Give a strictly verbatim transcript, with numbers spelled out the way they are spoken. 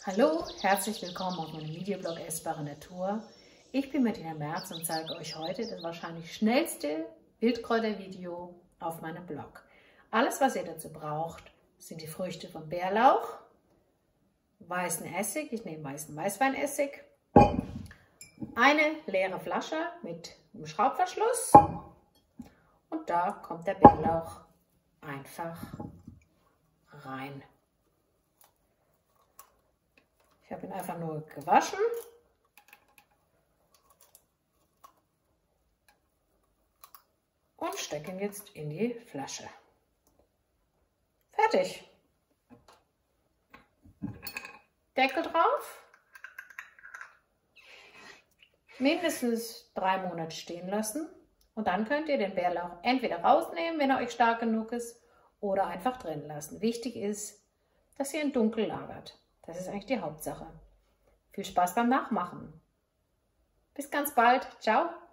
Hallo, herzlich willkommen auf meinem Videoblog Essbare Natur. Ich bin Martina Merz und zeige euch heute das wahrscheinlich schnellste Wildkräutervideo auf meinem Blog. Alles, was ihr dazu braucht, sind die Früchte vom Bärlauch, weißen Essig, ich nehme weißen Weißweinessig, eine leere Flasche mit einem Schraubverschluss und da kommt der Bärlauch einfach rein. Ich habe ihn einfach nur gewaschen und stecke ihn jetzt in die Flasche. Fertig. Deckel drauf. Mindestens drei Monate stehen lassen und dann könnt ihr den Bärlauch entweder rausnehmen, wenn er euch stark genug ist, oder einfach drin lassen. Wichtig ist, dass ihr ihn dunkel lagert. Das ist eigentlich die Hauptsache. Viel Spaß beim Nachmachen. Bis ganz bald. Ciao.